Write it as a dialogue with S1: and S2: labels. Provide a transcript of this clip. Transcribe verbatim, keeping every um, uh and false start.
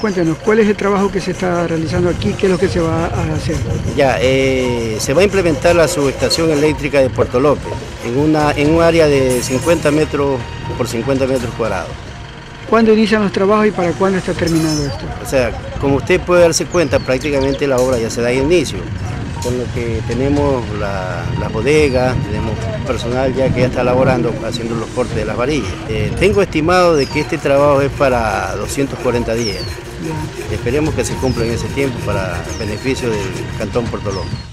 S1: cuéntenos, ¿cuál es el trabajo que se está realizando aquí? ¿Qué es lo que se va a hacer?
S2: Ya, eh, se va a implementar la subestación eléctrica de Puerto López en, una, en un área de cincuenta metros por cincuenta metros cuadrados.
S1: ¿Cuándo inician los trabajos y para cuándo está terminando esto?
S2: O sea, como usted puede darse cuenta, prácticamente la obra ya se da inicio, con lo que tenemos la, las bodegas, tenemos personal ya que ya está laborando, haciendo los cortes de las varillas. Eh, tengo estimado de que este trabajo es para doscientos cuarenta días. Ya. Esperemos que se cumpla en ese tiempo para beneficio del Cantón Puerto López.